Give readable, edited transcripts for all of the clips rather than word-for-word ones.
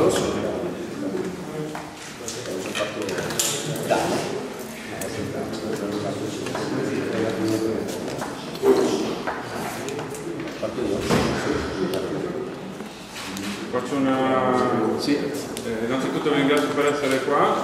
Faccio una... Sì. Innanzitutto vi ringrazio per essere qua.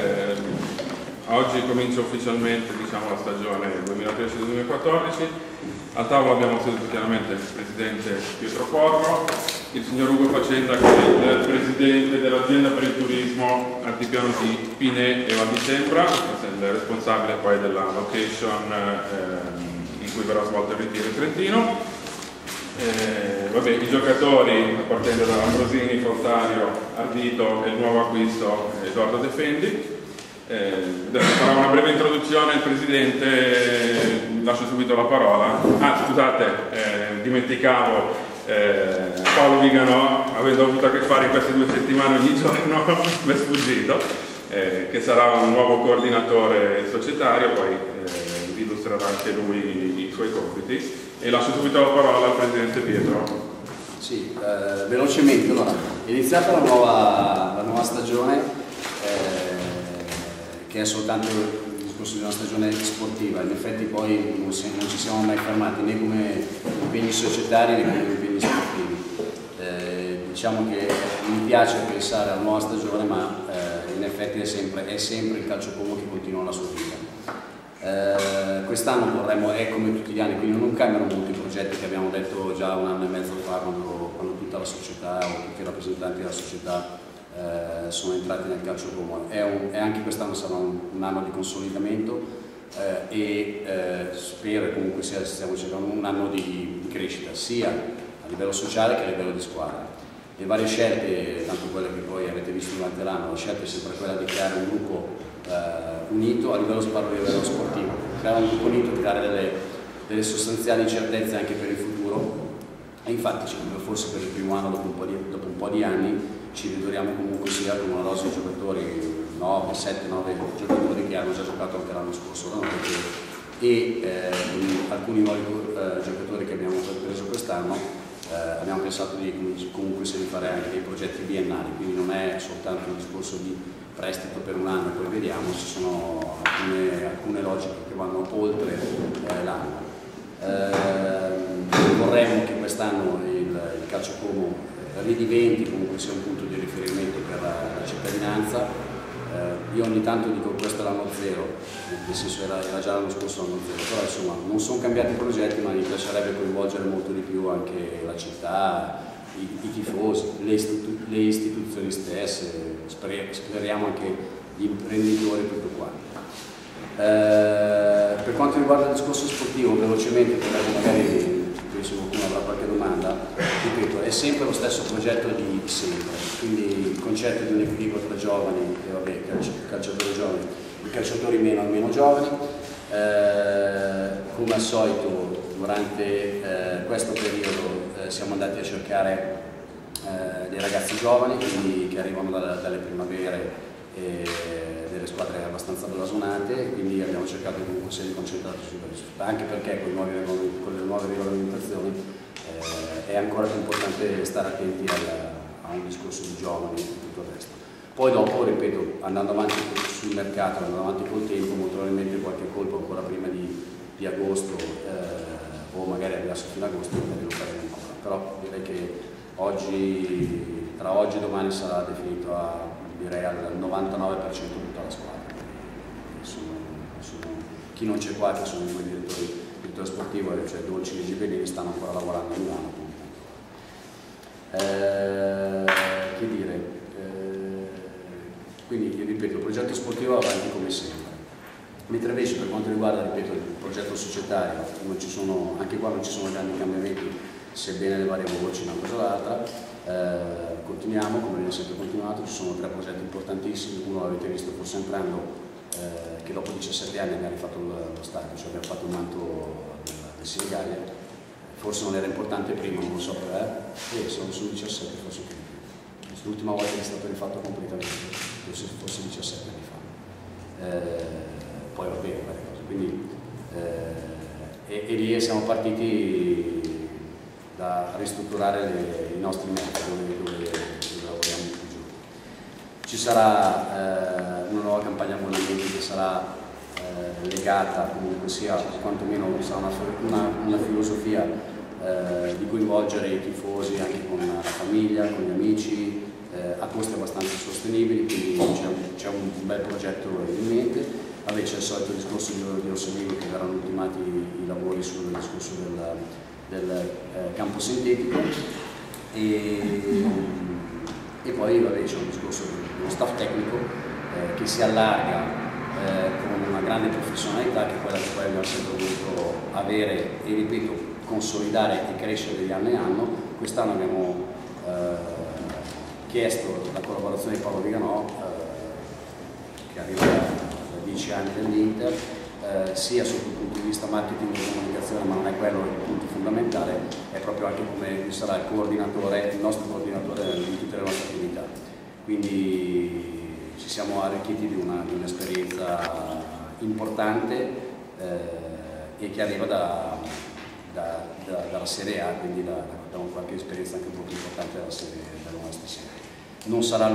Oggi comincia ufficialmente, diciamo, la stagione 2013-2014. Al tavolo abbiamo seduto chiaramente il presidente Pietro Porro, il signor Ugo Facenda, che è il presidente dell'azienda per il turismo Altipiano di Pinè e Val di Sembra, il responsabile poi della location in cui verrà svolto il ritiro in Trentino. Vabbè, i giocatori, partendo da Ambrosini, Frottario, Ardito e il nuovo acquisto Edoardo Defendi. Farà una breve introduzione il presidente, lascio subito la parola. Scusate, dimenticavo Paolo Viganò, avendo avuto a che fare in queste 2 settimane ogni giorno, mi è sfuggito, che sarà un nuovo coordinatore societario, poi vi illustrerà anche lui i suoi compiti. E lascio subito la parola al presidente Pietro. Sì, velocemente, allora, è iniziata la nuova stagione, che è soltanto il discorso di una stagione sportiva. In effetti poi non ci siamo mai fermati né come impegni societari né come impegni sportivi. Diciamo che mi piace pensare alla nuova stagione, ma in effetti è sempre il calcio Como che continua la sua vita. Quest'anno vorremmo, è come tutti gli anni, quindi non cambiano molti progetti che abbiamo detto già 1 anno e mezzo fa, quando tutta la società o tutti i rappresentanti della società sono entrati nel calcio Como. E anche quest'anno sarà un anno di consolidamento spero comunque stiamo cercando un anno di crescita sia a livello sociale che a livello di squadra. Le varie scelte, tanto quelle che poi avete visto durante l'anno, la scelta è sempre quella di creare un gruppo unito a livello sportivo, creare un gruppo unito, creare delle sostanziali incertezze anche per il futuro. E infatti forse per il primo anno, dopo un po' di anni, ci ritroviamo comunque sia con una dose di giocatori, 7-9 giocatori che hanno già giocato anche l'anno scorso da noi e alcuni nuovi giocatori che abbiamo preso quest'anno. Abbiamo pensato di comunque di fare anche dei progetti biennali, quindi non è soltanto un discorso di prestito per un anno e poi vediamo, ci sono alcune logiche che vanno oltre l'anno. Vorremmo che quest'anno il calcio Como ridiventi comunque sia un punto di riferimento per la cittadinanza. Io ogni tanto dico questo è l'anno zero, nel senso era già l'anno scorso l'anno zero, però insomma non sono cambiati i progetti, ma mi piacerebbe coinvolgere molto di più anche la città, i tifosi, le istituzioni stesse, speriamo anche gli imprenditori e tutto quanto. Per quanto riguarda il discorso sportivo, velocemente, perché magari penso qualcuno avrà qualche domanda, ripeto, è sempre lo stesso progetto di sempre, quindi il concetto di un equilibrio tra giovani e vabbè, calciatori giovani e calciatori meno giovani. Come al solito durante questo periodo siamo andati a cercare dei ragazzi giovani, quindi che arrivano dalle primavere e delle squadre abbastanza blasonate, quindi abbiamo cercato comunque di concentrarci su questo, anche perché con le nuove regolamentazioni è ancora più importante stare attenti a un discorso di giovani e tutto il resto. Poi dopo, ripeto, andando avanti sul mercato, andando avanti col tempo, molto probabilmente qualche colpo ancora prima di agosto o magari arrivasse fino ad agosto, magari lo faremo ancora, però direi che tra oggi e domani sarà definito direi al 99% tutta la squadra. Chi non c'è qua, che sono i due direttori sportivo, cioè Dolci e Gibellini, stanno ancora lavorando a Milano. Che dire, quindi ripeto, il progetto sportivo va avanti come sempre. Mentre invece per quanto riguarda, ripeto, il progetto societario, anche qua non ci sono grandi cambiamenti, sebbene le varie voci una cosa o l'altra. Continuiamo come abbiamo sempre continuato, ci sono 3 progetti importantissimi, uno l'avete visto forse entrando, che dopo 17 anni abbiamo rifatto lo stadio, cioè abbiamo fatto un manto del Senigallia, forse non era importante prima, non lo so perché, sono su 17 forse più. L'ultima volta che è stato rifatto completamente, forse 17 anni fa. Poi va bene, varie cose, quindi e lì siamo partiti da ristrutturare i nostri mezzi dove lavoriamo più giù. Ci sarà una nuova campagna abbonamenti che sarà legata, comunque sia, quantomeno sarà una filosofia di coinvolgere i tifosi anche con la famiglia, con gli amici, a costi abbastanza sostenibili, quindi c'è un bel progetto in mente. Vabbè, c'è il solito discorso di Orsolini, che verranno ultimati i lavori sul discorso del campo sintetico, e poi vabbè, c'è un discorso dello staff tecnico che si allarga con una grande professionalità, che è quella che poi abbiamo sempre voluto avere e, ripeto, consolidare e crescere di anno in anno. Quest'anno abbiamo chiesto la collaborazione di Paolo Viganò, che arriva da 10 anni dell'Inter, sia sotto il punto di vista marketing e comunicazione, ma non è quello il punto fondamentale, è proprio anche come sarà il coordinatore, il nostro coordinatore di tutte le nostre attività. Quindi ci siamo arricchiti di un'esperienza importante e che arriva dalla Serie A, quindi da qualche esperienza anche molto importante della nostra serie. Non sarà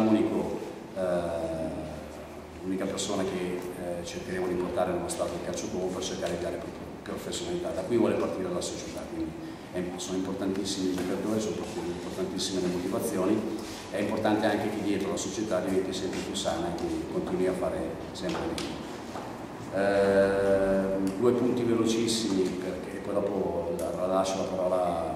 l'unica persona che cercheremo di portare nello stato del calcio Como per cercare di dare professionalità. Da qui vuole partire la società, quindi sono importantissimi i giocatori, sono importantissime le motivazioni, è importante anche che dietro la società diventi sempre più sana e che continui a fare sempre meglio. Due punti velocissimi, perché poi dopo lascio la parola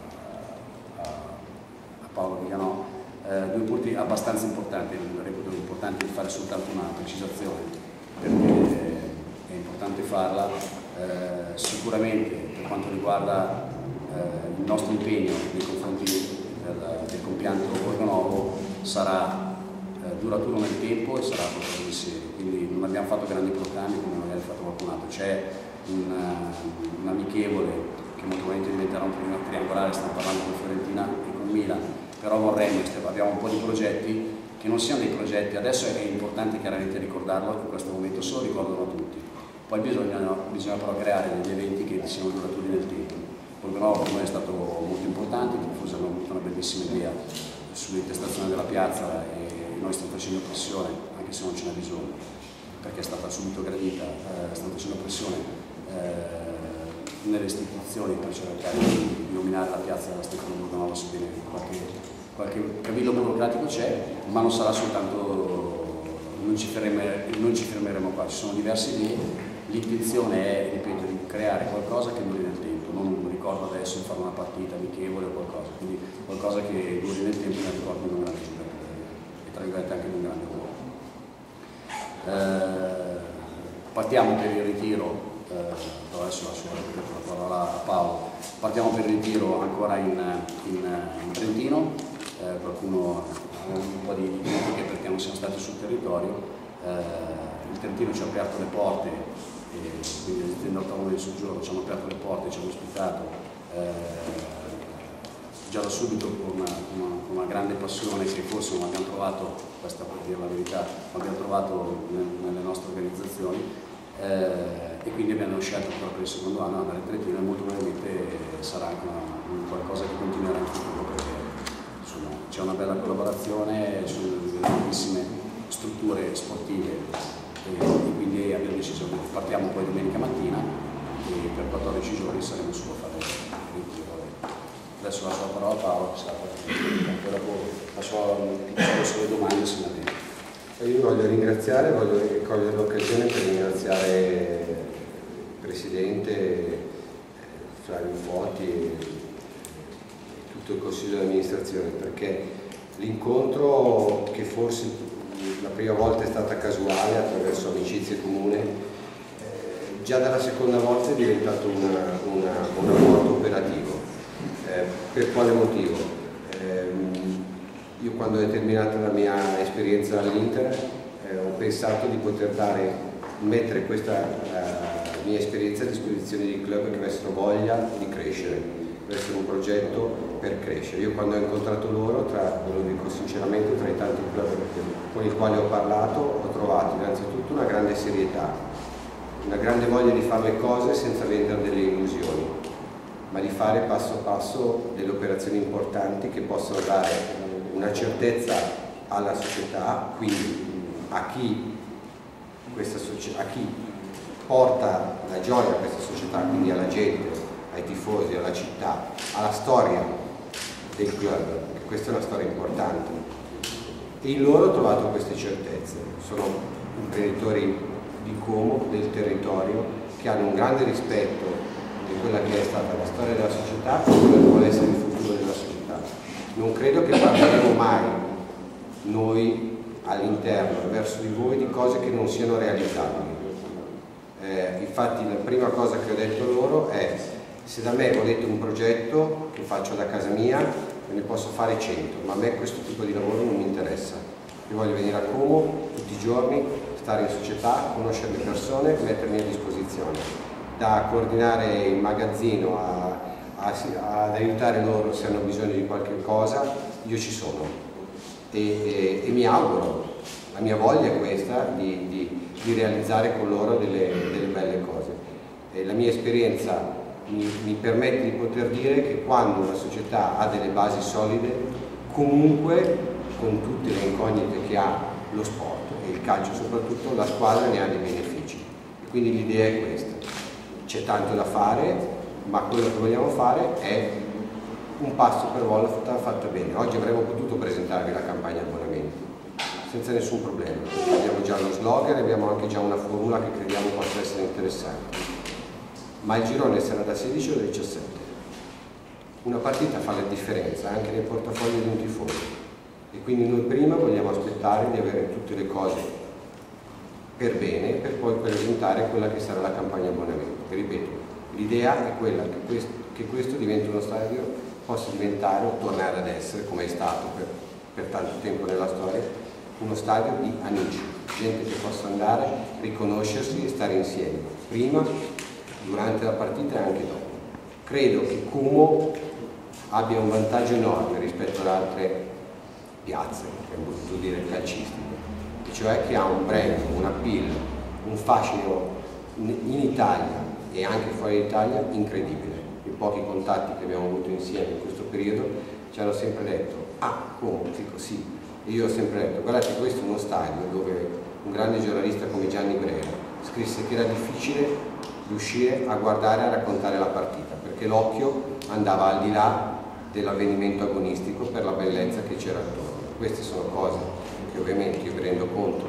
a Paolo Viganò. Due punti abbastanza importanti, reputo importante fare soltanto una precisazione, perché è importante farla. Sicuramente per quanto riguarda il nostro impegno nei confronti del compianto Borgonovo sarà duraturo nel tempo e sarà qualcosa di serio, quindi non abbiamo fatto grandi proclami come magari ha fatto qualcun altro. C'è un amichevole che molto probabilmente diventerà un triangolare, stiamo parlando con Fiorentina e con Milan, però vorremmo, abbiamo un po' di progetti che non siano dei progetti, adesso è importante chiaramente ricordarlo, in questo momento se lo ricordano tutti, poi bisogna però creare degli eventi che siano duraturi nel tempo. Borgonovo per noi è stato molto importante, i tifosi hanno avuto una bellissima idea sull'intestazione della piazza e noi stiamo facendo pressione, anche se non ce n'è bisogno, perché è stata subito gradita, stiamo facendo pressione nelle istituzioni per cercare di illuminare la piazza della Stefano Borgonovo, sebbene qualche cavillo burocratico c'è, ma non sarà soltanto, non ci fermeremo qua, ci sono diverse idee, l'intenzione è, ripeto, di creare qualcosa che duri nel tempo, non ricordo adesso di fare una partita amichevole o qualcosa, quindi qualcosa che duri nel tempo nel ricordo di un grande giocatore e tra virgolette anche di un grande uomo. Partiamo per il ritiro. Adesso lascio la parola a Paolo. Partiamo per il ritiro ancora in Trentino, qualcuno ha un po' di critiche perché non siamo stati sul territorio. Il Trentino ci ha aperto le porte, quindi l'azienda autonoma di soggiorno ci hanno aperto le porte, ci hanno ospitato già da subito con una grande passione che forse non abbiamo trovato, questa per dire la verità, non abbiamo trovato nelle nostre organizzazioni. E quindi abbiamo scelto ancora per il secondo anno andare in Trentino e molto probabilmente sarà anche qualcosa che continuerà in futuro, perché c'è una bella collaborazione, sono delle bellissime strutture sportive e quindi abbiamo deciso che partiamo poi domenica mattina e per 14 giorni saremo solo a fare il ritiro. Adesso lascio la parola a Paolo, che poi dopo lascio il discorso delle domande se ne avete. Io voglio ringraziare, voglio cogliere l'occasione per ringraziare il Presidente Flavio Foti e tutto il Consiglio di amministrazione, perché l'incontro, che forse la prima volta è stata casuale attraverso amicizie comune, già dalla seconda volta è diventato un rapporto operativo. Per quale motivo? Io quando è terminata la mia esperienza all'Inter ho pensato di poter mettere questa mia esperienza a disposizione di club che avessero voglia di crescere, avessero un progetto per crescere. Io quando ho incontrato loro, ve lo dico sinceramente, tra i tanti club con i quali ho parlato, ho trovato innanzitutto una grande serietà, una grande voglia di fare le cose senza vendere delle illusioni, ma di fare passo passo delle operazioni importanti che possano dare una certezza alla società, quindi a chi porta la gioia a questa società, quindi alla gente, ai tifosi, alla città, alla storia del club, perché questa è una storia importante. E in loro ho trovato queste certezze. Sono imprenditori di Como, del territorio, che hanno un grande rispetto di quella che è stata la storia della società e quello che vuole essere il futuro della società. Non credo che parleremo mai noi all'interno verso di voi di cose che non siano realizzabili. Infatti la prima cosa che ho detto loro è: se da me volete un progetto che faccio da casa mia, ve ne posso fare 100, ma a me questo tipo di lavoro non mi interessa. Io voglio venire a Como tutti i giorni, stare in società, conoscere le persone, mettermi a disposizione, da coordinare il magazzino ad aiutare loro se hanno bisogno di qualche cosa. Io ci sono e mi auguro, la mia voglia è questa, di realizzare con loro delle belle cose. La mia esperienza mi permette di poter dire che quando una società ha delle basi solide, comunque, con tutte le incognite che ha lo sport e il calcio soprattutto, la squadra ne ha dei benefici. E quindi l'idea è questa. C'è tanto da fare, ma quello che vogliamo fare è un passo per volta fatta bene. Oggi avremmo potuto presentarvi la campagna abbonamenti senza nessun problema. Abbiamo già lo slogan, abbiamo anche già una formula che crediamo possa essere interessante. Ma il girone sarà da 16 o da 17. Una partita fa la differenza anche nel portafoglio di un tifoso, e quindi noi prima vogliamo aspettare di avere tutte le cose per bene per poi presentare quella che sarà la campagna abbonamento. E ripeto, l'idea è quella che questo diventi uno stadio, possa diventare o tornare ad essere, come è stato per tanto tempo nella storia, uno stadio di amici, gente che possa andare, riconoscersi e stare insieme, prima, durante la partita e anche dopo. Credo che Como abbia un vantaggio enorme rispetto ad altre piazze, che abbiamo potuto dire calcistiche, e cioè che ha un brand, un appeal, un fascino in Italia e anche fuori d'Italia incredibile. I pochi contatti che abbiamo avuto insieme in questo periodo ci hanno sempre detto: ah, Como, dico sì. E io ho sempre detto: guardate, questo è uno stadio dove un grande giornalista come Gianni Brera scrisse che era difficile riuscire a guardare e a raccontare la partita, perché l'occhio andava al di là dell'avvenimento agonistico per la bellezza che c'era attorno. Queste sono cose che ovviamente io mi rendo conto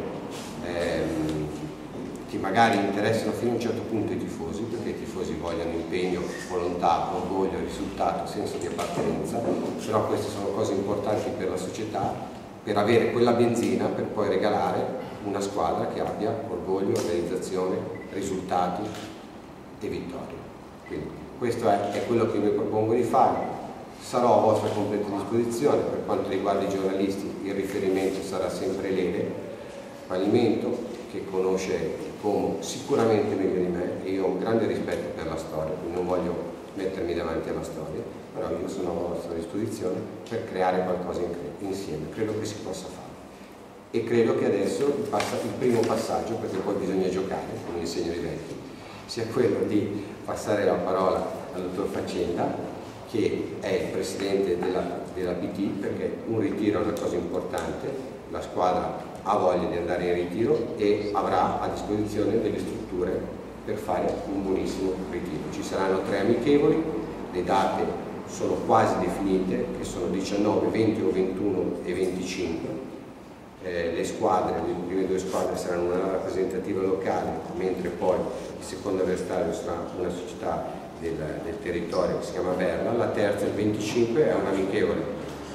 che magari interessano fino a un certo punto i tifosi, perché i tifosi vogliono impegno, volontà, orgoglio, risultato, senso di appartenenza, però queste sono cose importanti per la società, per avere quella benzina per poi regalare una squadra che abbia orgoglio, organizzazione, risultati e vittorie. Quindi questo è quello che mi propongo di fare. Sarò a vostra completa disposizione. Per quanto riguarda i giornalisti, il riferimento sarà sempre Lele Palimento, che conosce Como sicuramente meglio di me, e io ho un grande rispetto per la storia, quindi non voglio mettermi davanti alla storia, però io sono a vostra disposizione per creare qualcosa insieme. Credo che si possa fare, e credo che adesso il primo passaggio, perché poi bisogna giocare, come insegno i vecchi, sia quello di passare la parola al dottor Faccenda, che è il presidente della PT, perché un ritiro è una cosa importante, la squadra ha voglia di andare in ritiro e avrà a disposizione delle strutture per fare un buonissimo ritiro. Ci saranno 3 amichevoli, le date sono quasi definite, che sono 19, 20 o 21 e 25. Le squadre, le prime 2 squadre saranno una rappresentativa locale, mentre poi il secondo avversario sarà una società del territorio che si chiama Berla. La terza, il 25, è un amichevole.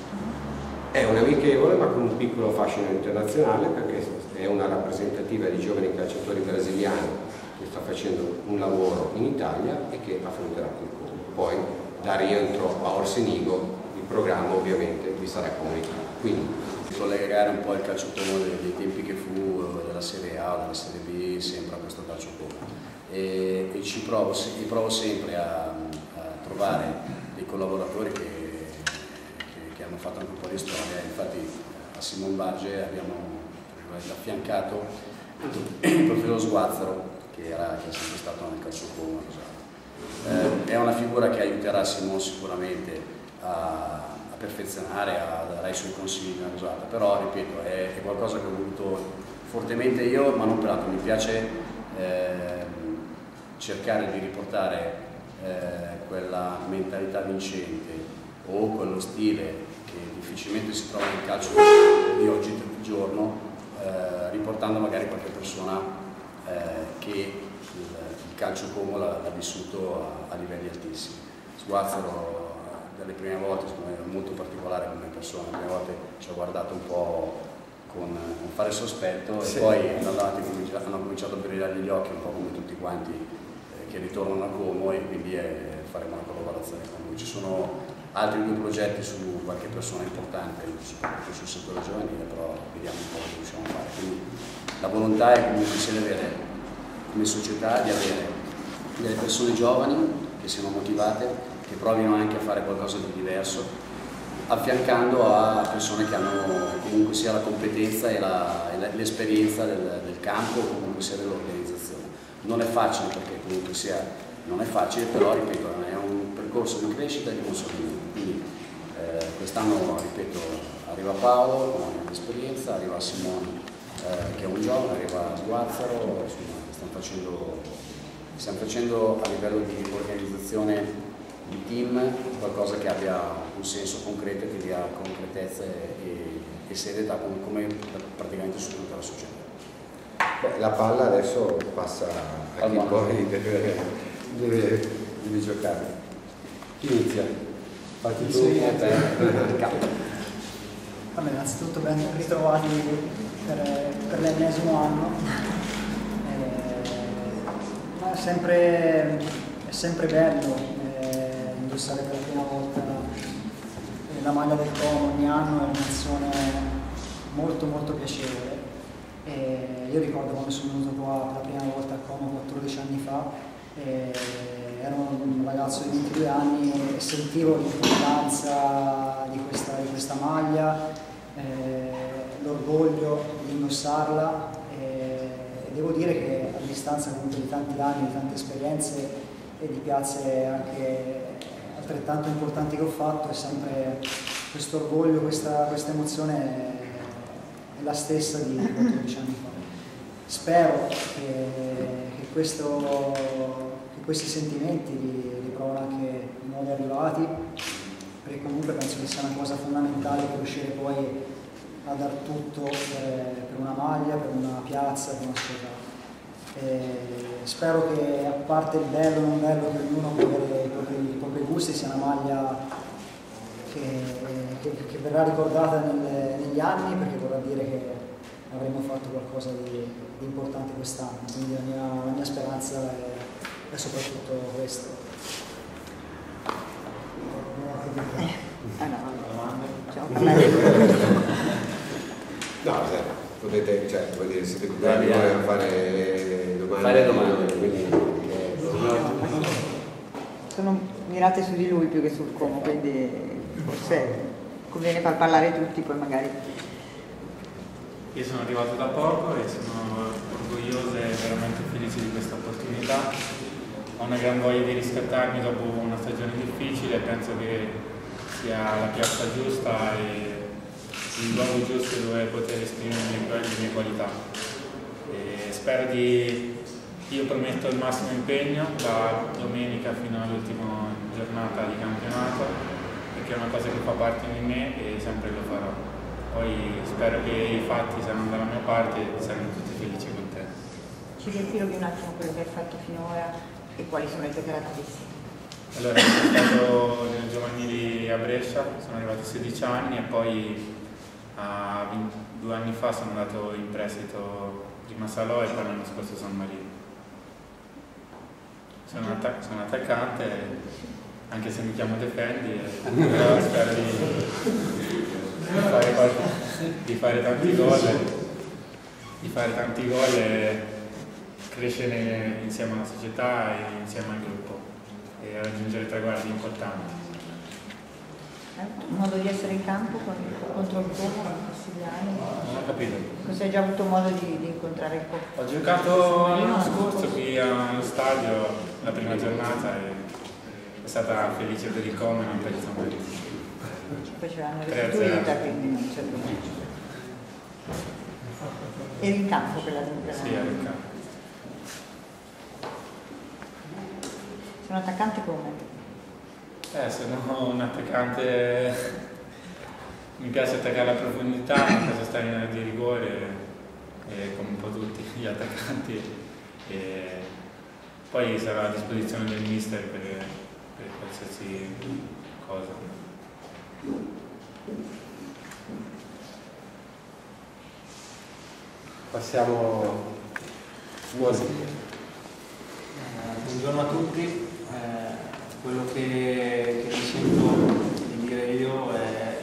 È un amichevole ma con un piccolo fascino internazionale, perché è una rappresentativa di giovani calciatori brasiliani che sta facendo un lavoro in Italia e che affronterà il Como. Poi da rientro a Orsenigo il programma ovviamente vi sarà comunicato. Quindi collegare un po' il calcio Como dei tempi che fu della Serie A o della Serie B sempre a questo calcio Como, e provo sempre a trovare dei collaboratori che hanno fatto anche un po' di storia. Infatti a Simon Barge abbiamo affiancato il profilo Sguazzaro, che è sempre stato nel calcio Como. È una figura che aiuterà Simon sicuramente a perfezionare, a dare i suoi consigli nella usata, però ripeto è qualcosa che ho voluto fortemente io, ma non per altro, mi piace cercare di riportare quella mentalità vincente o quello stile che difficilmente si trova nel calcio di oggigiorno, riportando magari qualche persona che il calcio Como l'ha vissuto a livelli altissimi. Sguazzaro dalle prime volte, secondo me, è molto particolare come persona, le prime volte ci ho guardato un po' con fare sospetto, sì. E poi andando avanti hanno cominciato a brillare gli occhi un po' come tutti quanti che ritornano a Como, e quindi faremo una collaborazione con lui. Ci sono altri 2 progetti su qualche persona importante, soprattutto sul settore giovanile, però vediamo un po' cosa riusciamo a fare. Quindi la volontà è comunque sia di avere, come società, di avere delle persone giovani che siano motivate, che provino anche a fare qualcosa di diverso, affiancando a persone che hanno comunque sia la competenza e l'esperienza del campo, o comunque sia dell'organizzazione. Non è facile, perché comunque sia non è facile, però ripeto è un percorso di crescita e di consolidamento. Quindi quest'anno, ripeto, arriva Paolo con una esperienza, arriva Simone che è un giovane, arriva Sguazzaro, stiamo facendo a livello di organizzazione di team qualcosa che abbia un senso concreto, che dia concretezza e serietà, come praticamente su tutta la società. Beh, la palla adesso passa a chi poi deve giocare. Chi inizia? Fatti tu. Vabbè, innanzitutto ben ritrovati per l'ennesimo anno. È sempre bello indossare per la prima volta la maglia del Como ogni anno, è un'azione molto molto piacevole. Io ricordo quando sono venuto qua per la prima volta a Como 14 anni fa, ero un ragazzo di 22 anni e sentivo l'importanza di questa maglia, l'orgoglio di indossarla, e devo dire che a distanza comunque di tanti anni, di tante esperienze e di piazze anche altrettanto importanti che ho fatto, è sempre questo orgoglio, questa emozione è la stessa di 14 anni fa. Spero che questi sentimenti li provano anche i nuovi arrivati, perché comunque penso che sia una cosa fondamentale per riuscire poi a dar tutto per una maglia, per una piazza, per una società. Spero che, a parte il bello o non bello, che ognuno può avere i propri gusti, sia una maglia che verrà ricordata negli anni, perché vorrà dire che avremo fatto qualcosa di importante quest'anno. Quindi la mia speranza è soprattutto questo. No, potete, vuol dire, siete bravi a fare domande. Quindi, sono mirate su di lui più che sul Como, quindi forse conviene far parlare tutti, poi magari. Io sono arrivato da poco e sono orgoglioso e veramente felice di questa opportunità. Ho una gran voglia di riscattarmi dopo una stagione difficile, penso che sia la piazza giusta e il luogo giusto dove poter esprimere le mie qualità. Io prometto il massimo impegno da domenica fino all'ultima giornata di campionato, perché è una cosa che fa parte di me e sempre lo farò. Poi spero che i fatti saranno dalla mia parte e saranno tutti felici con te. Ci riempirogli un attimo quello che hai fatto finora e quali sono le tue caratteristiche? Allora, sono stato nel giovanili a Brescia, sono arrivato a 16 anni e poi 2 anni fa sono andato in prestito prima a Salò e poi l'anno scorso a San Marino. Sono attaccante, anche se mi chiamo Defendi, però spero di fare tanti gol e crescere insieme alla società e insieme al gruppo e raggiungere traguardi importanti. Un modo di essere in campo contro il Como in questi anni? Non ho capito. Cosa hai già avuto modo di incontrare il Como? Ho giocato l'anno scorso qui allo stadio la prima giornata e è stata felice per il Como e non per il San Marino. Poi ce l'hanno restituita, quindi non c'è problema. Eri in campo per la Sì, ero in campo. Sei un attaccante come? Sono un attaccante, mi piace attaccare a profondità, mi piace stare in area di rigore, come un po' tutti gli attaccanti, e poi sarò a disposizione del mister per qualsiasi cosa. Passiamo. Buongiorno a tutti. Quello che mi sento di dire io è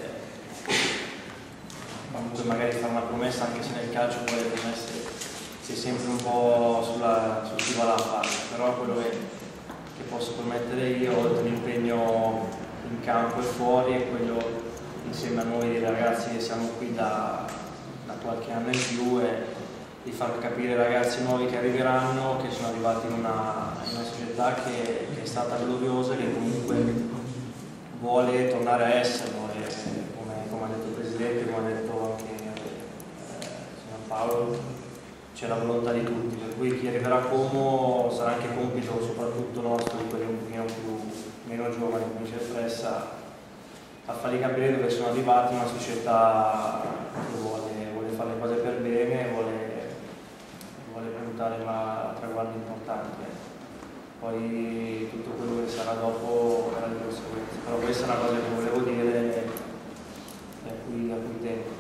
comunque magari fare una promessa, anche se nel calcio poi le promesse si è sempre un po' su chi va là a farla, però quello che posso promettere io, oltre all'impegno in campo e fuori, è quello insieme a noi ragazzi che siamo qui da qualche anno in più, è di far capire ai ragazzi nuovi che arriveranno che sono arrivati in una società che è stata gloriosa e che comunque vuole tornare a essere, come ha detto il Presidente, come ha detto anche signor Paolo, c'è la volontà di tutti, per cui chi arriverà a Como sarà anche compito soprattutto nostro, di quelli un pochino meno giovani, come dice Fressa, a fargli capire dove sono arrivati, una società che vuole fare le cose per bene, vuole puntare a traguardi importanti. Poi tutto quello che sarà dopo sarà di conseguenza. Però questa è una cosa che volevo dire a cui tengo.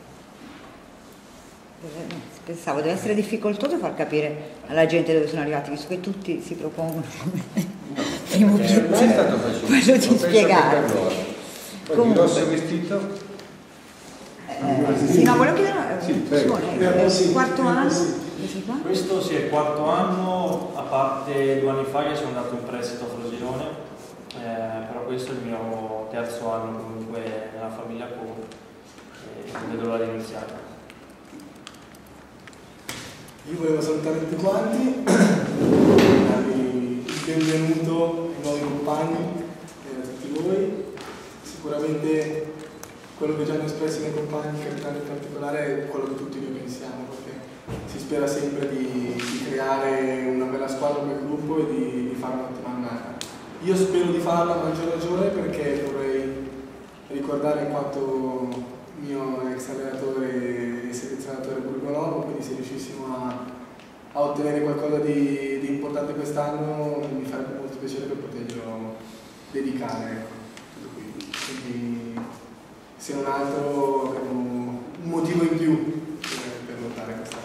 Pensavo deve essere difficoltoso far capire alla gente dove sono arrivati, visto che tutti si propongono come primo obiettivo quello di spiegare. Poi il rosso vestito. Sì, no, volevo chiedere Sì, quarto anno. Questo sì, è il quarto anno, a parte 2 anni fa che sono andato in prestito a Frosinone, però questo è il mio terzo anno comunque nella famiglia Como e non vedo l'ora di iniziare. Io volevo salutare tutti quanti, darvi il benvenuto ai nuovi compagni e a tutti voi. Sicuramente quello che già hanno espresso i miei compagni, capitani in particolare, è quello che tutti noi pensiamo, perché si spera sempre di creare una bella squadra, un bel gruppo e di fare un'ottima annata. Io spero di farla a maggior ragione perché vorrei ricordare in quanto mio ex allenatore e selezionatore Burgonovo, quindi se riuscissimo a ottenere qualcosa di importante quest'anno mi farebbe molto piacere per poterlo dedicare. Quindi se non altro avremo un motivo in più per lottare quest'anno.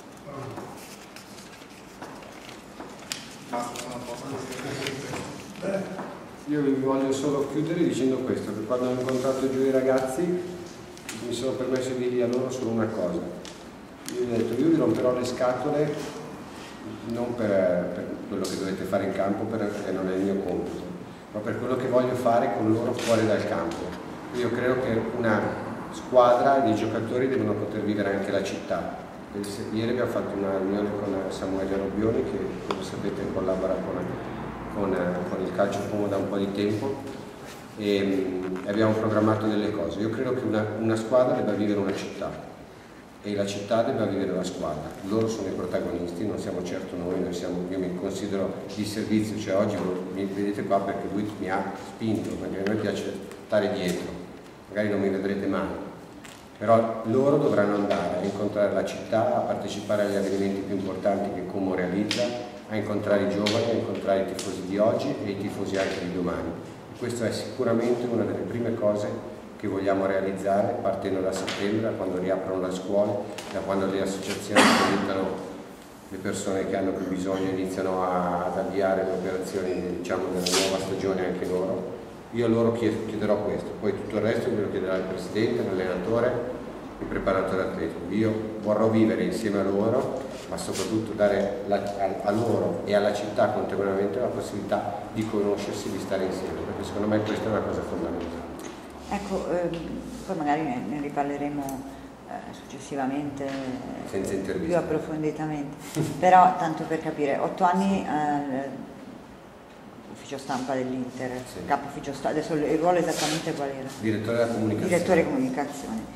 Io vi voglio solo chiudere dicendo questo, che quando ho incontrato giù i ragazzi mi sono permesso di dire a loro solo una cosa. Io ho detto, io vi romperò le scatole non per quello che dovete fare in campo, perché non è il mio compito, ma per quello che voglio fare con loro fuori dal campo. Io credo che una squadra e dei giocatori devono poter vivere anche la città. Ieri abbiamo fatto una riunione con Samuele Robbioni, che come sapete collabora con il Calcio Como da un po' di tempo, e abbiamo programmato delle cose. Io credo che una squadra debba vivere una città e la città debba vivere la squadra. Loro sono i protagonisti, non siamo certo noi, io mi considero di servizio, cioè oggi mi vedete qua perché lui mi ha spinto, perché a me piace stare dietro, magari non mi vedrete mai. Però loro dovranno andare a incontrare la città, a partecipare agli avvenimenti più importanti che Como realizza, a incontrare i giovani, a incontrare i tifosi di oggi e i tifosi anche di domani. E questa è sicuramente una delle prime cose che vogliamo realizzare partendo da settembre, da quando riaprono le scuole, da quando le associazioni che aiutano le persone che hanno più bisogno iniziano ad avviare le operazioni, diciamo, della nuova stagione anche loro. Io a loro chiederò questo, poi tutto il resto me lo chiederà il Presidente, l'allenatore, il preparatore atletico. Io vorrò vivere insieme a loro, ma soprattutto dare a loro e alla città contemporaneamente la possibilità di conoscersi, di stare insieme, perché secondo me questa è una cosa fondamentale. Ecco, poi magari ne riparleremo successivamente senza interviste, più approfonditamente, però tanto per capire, 8 anni ufficio stampa dell'Inter, Sì. capo ufficio stampa, adesso il ruolo esattamente qual era? Direttore della comunicazione. Direttore comunicazione.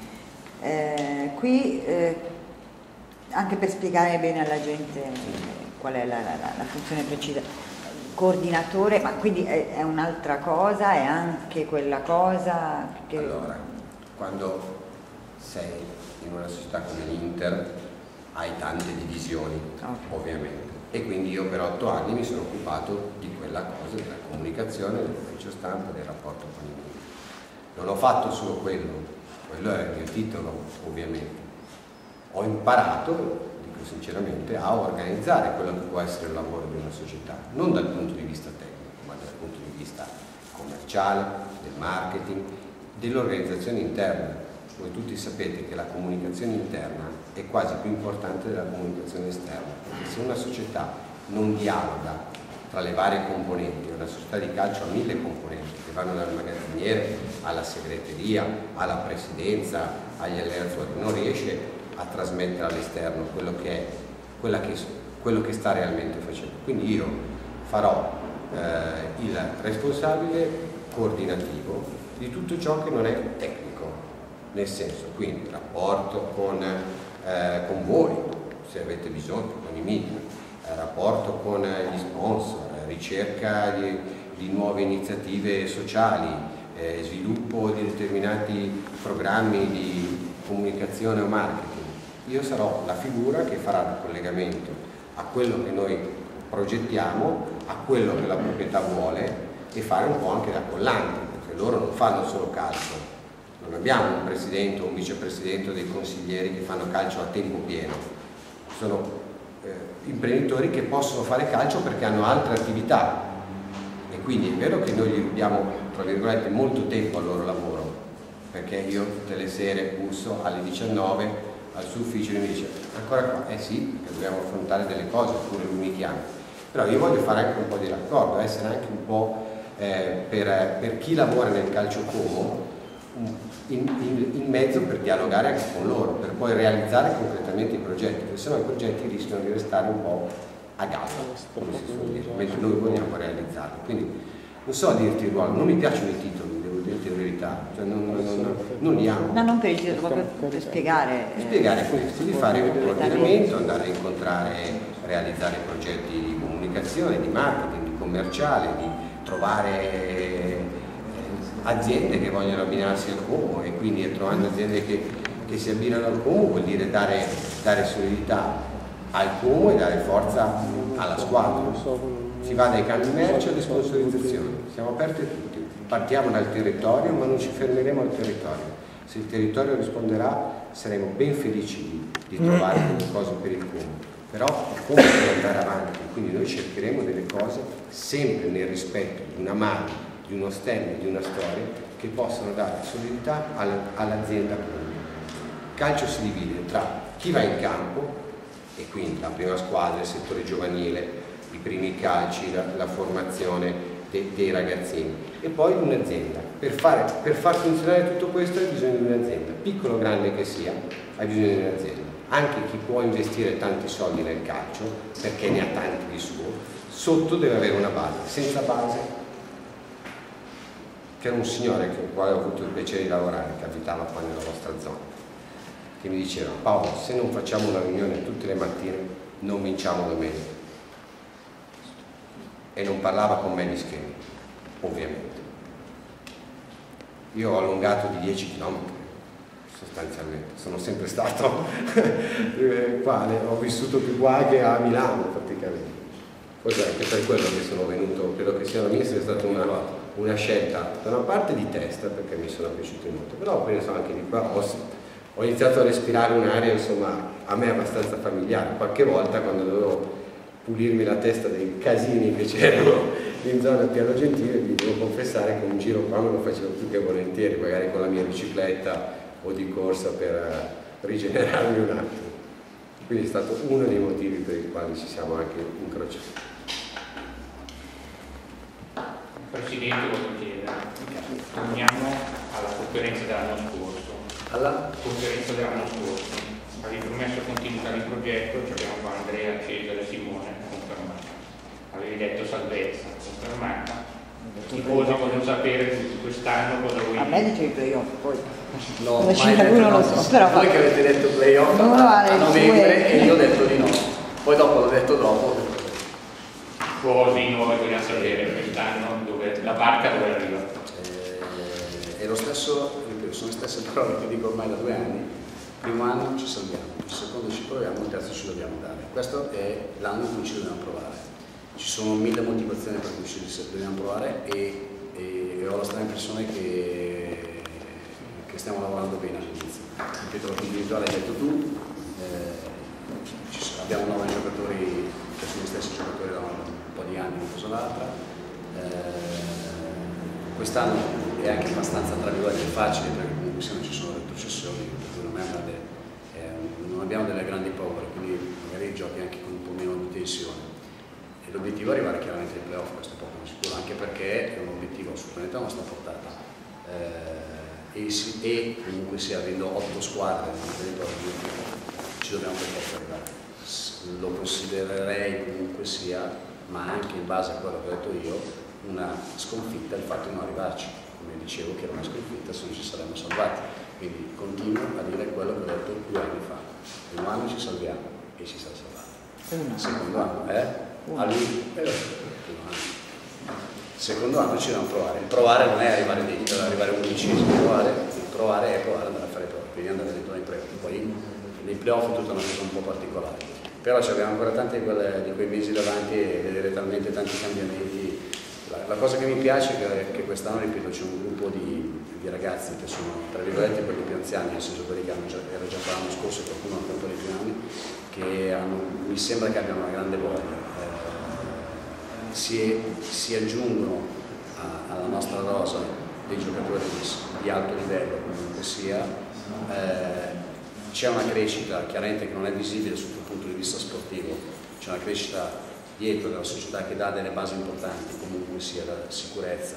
Qui anche per spiegare bene alla gente qual è la funzione precisa, coordinatore, ma quindi è un'altra cosa, è anche quella cosa che... Allora, quando sei in una società come l'Inter hai tante divisioni, ovviamente, e quindi io per 8 anni mi sono occupato di quella cosa, della comunicazione, dell'ufficio stampa, del rapporto con i media. Non ho fatto solo quello era il mio titolo, ovviamente. Ho imparato, dico sinceramente, a organizzare quello che può essere il lavoro di una società, non dal punto di vista tecnico, ma dal punto di vista commerciale, del marketing, dell'organizzazione interna. Voi tutti sapete che la comunicazione interna è quasi più importante della comunicazione esterna, perché se una società non dialoga tra le varie componenti, una società di calcio ha 1000 componenti che vanno dal magazziniere alla segreteria, alla presidenza, agli allenatori, non riesce a trasmettere all'esterno quello che sta realmente facendo. Quindi io farò il responsabile coordinativo di tutto ciò che non è tecnico, nel senso, quindi rapporto con voi, se avete bisogno, con i media, rapporto con gli sponsor, ricerca di nuove iniziative sociali, sviluppo di determinati programmi di comunicazione o marketing. Io sarò la figura che farà il collegamento a quello che noi progettiamo, a quello che la proprietà vuole, e fare un po' anche da collante, perché loro non fanno solo calcio. Non abbiamo un presidente o un vicepresidente o dei consiglieri che fanno calcio a tempo pieno. Sono imprenditori che possono fare calcio perché hanno altre attività, e quindi è vero che noi gli rubiamo, tra virgolette, molto tempo al loro lavoro, perché io tutte le sere busso alle 19 al suo ufficio e mi dice ancora qua? Sì, perché dobbiamo affrontare delle cose, oppure lui mi chiama. Però io voglio fare anche un po' di raccordo, essere anche un po' per chi lavora nel calcio Como in mezzo, per dialogare anche con loro, per poi realizzare concretamente i progetti, perché sennò i progetti rischiano di restare un po' a galla, come si suol dire, mentre noi vogliamo realizzarli. Quindi non so dirti il ruolo, non mi piacciono i titoli, devo dirti la verità, cioè non li amo. No, non per il titolo, proprio per spiegare. Spiegare questo, di fare un coordinamento, andare a incontrare, realizzare progetti di comunicazione, di marketing, di commerciale, di trovare aziende che vogliono abbinarsi al Como, e quindi trovando aziende che si abbinano al Como vuol dire dare solidità al Como e dare forza alla squadra. Si va dai cambi merci alle sponsorizzazioni, siamo aperti a tutti, partiamo dal territorio ma non ci fermeremo al territorio. Se il territorio risponderà saremo ben felici di trovare delle cose per il Como, però il Como deve andare avanti, quindi noi cercheremo delle cose sempre nel rispetto di una mano, di uno stemma, di una storia, che possano dare solidità all'azienda comune. Il calcio si divide tra chi va in campo, e quindi la prima squadra, il settore giovanile, i primi calci, la formazione dei ragazzini, e poi un'azienda. Per far funzionare tutto questo hai bisogno di un'azienda, piccolo o grande che sia, hai bisogno di un'azienda. Anche chi può investire tanti soldi nel calcio, perché ne ha tanti di suo, sotto deve avere una base. Senza base, che era un signore con il quale ho avuto il piacere di lavorare, che abitava qua nella vostra zona, che mi diceva: Paolo, se non facciamo una riunione tutte le mattine non vinciamo domenica. E non parlava con me di schemi, ovviamente. Io ho allungato di 10 km sostanzialmente, sono sempre stato qua, ho vissuto più qua che a Milano praticamente. Forse anche per quello che sono venuto, credo che sia la mia sia stata una scelta da una parte di testa, perché mi sono piaciuti molto, però penso anche di qua ho iniziato a respirare un'aria, insomma, a me abbastanza familiare. Qualche volta, quando dovevo pulirmi la testa dei casini che c'erano in zona Piano Gentile, vi devo confessare che un giro qua me lo facevo più che volentieri, magari con la mia bicicletta o di corsa, per rigenerarmi un attimo. Quindi è stato uno dei motivi per i quali ci siamo anche incrociati. Presidente, voglio chiedere, torniamo alla conferenza dell'anno scorso. Alla conferenza dell'anno scorso avevi promesso continuità di progetto, ci abbiamo qua Andrea, Cesare, Simone, confermato. avevi detto salvezza, confermata. I tifosi vogliono sapere quest'anno cosa vuoi. A me dicevi playoff, poi No, la mai cifra detto non no. lo so, però Voi che avete detto playoff a novembre e io ho detto di no. Poi dopo l'ho detto dopo. Così noi vogliamo sapere quest'anno dove la barca dove arriva. È lo stesso, sono le stesse parole che dico ormai da 2 anni. Il primo anno ci salviamo, il secondo ci proviamo, il terzo ci dobbiamo dare. Questo è l'anno in cui ci dobbiamo provare. Ci sono 1000 motivazioni per cui ci dobbiamo provare e ho la strana impressione che stiamo lavorando bene all'inizio. Ripeto, la individuale hai detto tu, abbiamo 9 giocatori che sono gli stessi giocatori da un po' di anni, una cosa l'altra. Quest'anno è anche abbastanza tra virgolette facile perché comunque se non ci sono retrocessioni, non abbiamo delle grandi paure, quindi magari giochi anche con un po' meno di tensione. E l'obiettivo è arrivare chiaramente ai playoff, questo è poco sicuro, anche perché è un obiettivo assolutamente a nostra portata. E comunque sia, avendo 8 squadre nel territorio ci dobbiamo per forza arrivare. Lo considererei comunque sia, ma anche in base a quello che ho detto io, una sconfitta il fatto di non arrivarci. Come dicevo che era una sconfitta se non ci saremmo salvati. Quindi continuo a dire quello che ho detto 2 anni fa. Il primo anno ci salviamo e ci siamo salvati. Il secondo anno secondo anno ci dobbiamo provare. Il provare non è arrivare dentro, arrivare 11esimo, il provare è provare ad andare a fare prove, quindi andare dentro nei playoff. Poi nei playoff è tutta una cosa un po' particolare. Però abbiamo ancora tanti di quei mesi davanti e vedere talmente tanti cambiamenti. La cosa che mi piace è che quest'anno, ripeto, c'è un gruppo di ragazzi che sono tra virgolette quelli più anziani, nel senso quelli che erano già l'anno scorso, qualcuno ha un po' di più anni, che mi sembra che abbiano una grande voglia. Si aggiungono alla nostra rosa dei giocatori di alto livello, comunque sia, c'è una crescita chiaramente che non è visibile sotto il punto di vista sportivo, c'è una crescita dietro della società che dà delle basi importanti, comunque sia la sicurezza,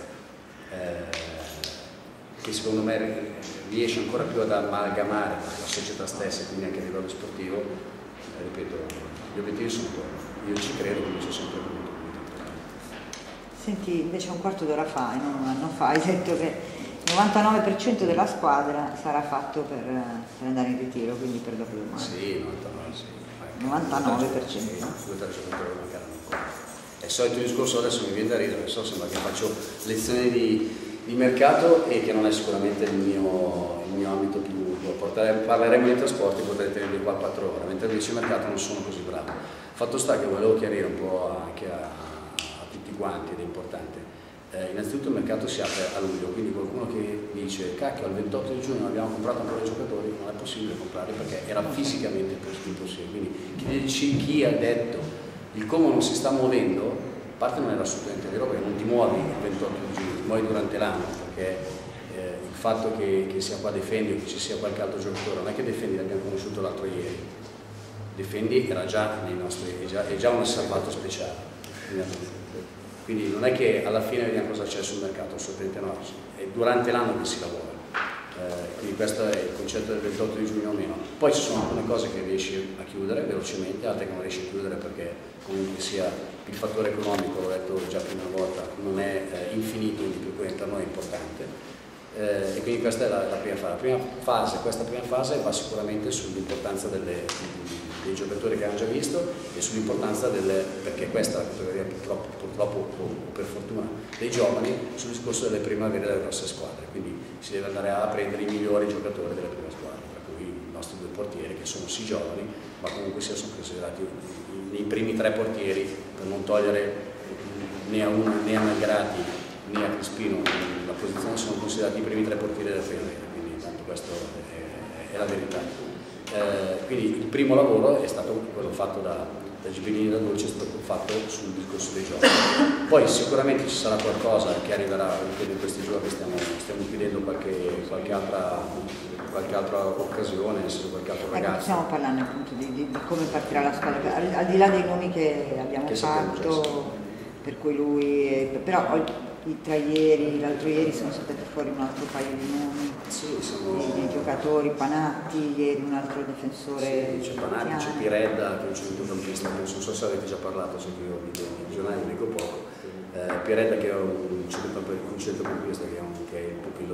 che secondo me riesce ancora più ad amalgamare la società stessa, quindi anche a livello sportivo. Ripeto, gli obiettivi sono quelli, io ci credo come ci ho sempre creduto. Senti, invece un quarto d'ora fa, non un anno fa, hai detto che il 99% della squadra sarà fatto per andare in ritiro, quindi per dopo domani. Sì, 99%. Sì. 99%. Sì, 2 o 3 giocatori mancano ancora. È il solito discorso, adesso mi viene da ridere, sembra che faccio lezioni di mercato e che non è sicuramente il mio ambito più. Parleremo di trasporti, potrete tenerli qua 4 ore, mentre invece il mercato non sono così bravo. Fatto sta che volevo chiarire un po' anche a tutti quanti, ed è importante. Innanzitutto il mercato si apre a luglio, quindi qualcuno che dice cacchio al 28 di giugno abbiamo comprato ancora i giocatori, non è possibile comprarli perché era fisicamente impossibile. Quindi chi ha detto il Como non si sta muovendo, a parte non era assolutamente vero perché non ti muovi il 28 di giugno, ti muovi durante l'anno, perché il fatto che sia qua Defendi o che ci sia qualche altro giocatore, non è che Defendi l'abbiamo conosciuto l'altro ieri, Defendi era già nei nostri, è già un osservato speciale. Quindi non è che alla fine vediamo cosa c'è sul mercato, assolutamente no, è durante l'anno che si lavora. Quindi questo è il concetto del 28 di giugno o meno. Poi ci sono alcune cose che riesci a chiudere velocemente, altre che non riesci a chiudere perché comunque sia il fattore economico, l'ho detto già prima una volta, non è infinito, quindi per noi è importante. E quindi questa è la prima fase. Questa prima fase va sicuramente sull'importanza dei giocatori che abbiamo già visto e sull'importanza perché questa è la categoria purtroppo o per fortuna dei giovani, sul discorso delle primavere delle grosse squadre, quindi si deve andare a prendere i migliori giocatori delle prime squadre, per cui i nostri 2 portieri che sono sì giovani ma comunque sono considerati nei primi 3 portieri, per non togliere né a uno né a Malgrati né a Crispino la posizione, sono considerati i primi 3 portieri della primavera, quindi intanto questo è la verità. Quindi il primo lavoro è stato quello fatto da Gibellini e da Dolce, è stato fatto sul discorso dei giochi. Poi sicuramente ci sarà qualcosa che arriverà in questi giorni, stiamo chiudendo qualche altra occasione, nel senso qualche altro ragazzo. Stiamo parlando appunto di come partirà la squadra, al di là dei nomi che abbiamo fatto, per cui lui, però tra ieri, l'altro ieri sono saltati fuori un altro paio di nomi, di giocatori, Panatti, ieri un altro difensore. C'è Panatti, c'è Piredda, che è un centrocampista, non so se avete già parlato, se io di giornali dico poco. Piredda che è un centrocampista che è il pupillo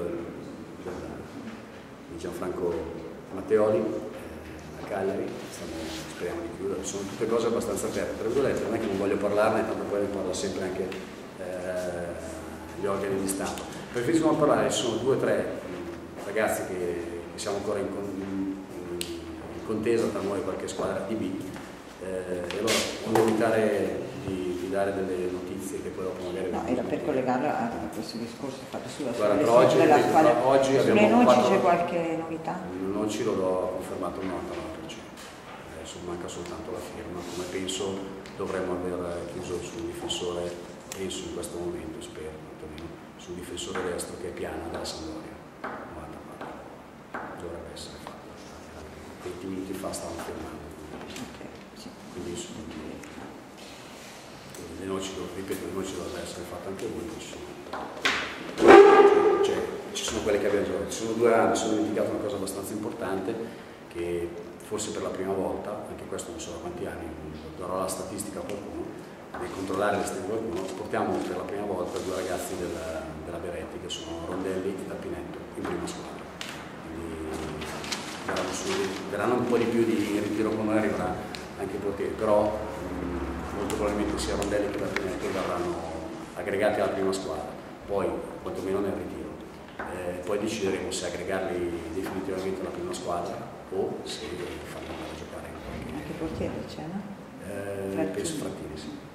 di Gianfranco Matteoli a Cagliari, speriamo di chiudere, sono tutte cose abbastanza aperte, tra virgolette, non è che non voglio parlarne, tanto poi ne parla sempre anche gli organi di stampa. Preferisco non parlare, ci sono 2 o 3 ragazzi che siamo ancora in contesa tra noi e qualche squadra di B, e allora voglio evitare di dare delle notizie che poi dopo magari... No, era per collegarla a questo discorso fatto sulla oggi sulle noci c'è qualche novità? Non ci l'ho confermato il 99%, adesso manca soltanto la firma, come penso dovremmo aver chiuso sul difensore, penso in questo momento, spero quantomeno, sul difensore destro che è Piana della Sampdoria, 94, dovrebbe essere fatto, 20 minuti fa stavano firmando. Quindi le noci, ripeto, le noci dovrebbero essere fatte anche voi, ci sono quelle che abbiamo già, ci sono 2 anni, sono dimenticato una cosa abbastanza importante, che forse per la prima volta, anche questo non so da quanti anni, darò la statistica a qualcuno, di controllare le stelle di qualcuno, portiamo per la prima volta 2 ragazzi della Beretti, che sono Rondelli e Tapinetto, in prima squadra. Quindi verranno un po' di più di ritiro con noi, arriverà anche il portiere, però molto probabilmente sia Rondelli che Tapinetto verranno aggregati alla prima squadra, poi quantomeno nel ritiro. Poi decideremo se aggregarli definitivamente alla prima squadra o se farli andare a giocare in qualche... Anche il portiere c'è, no? Penso Frattini, sì.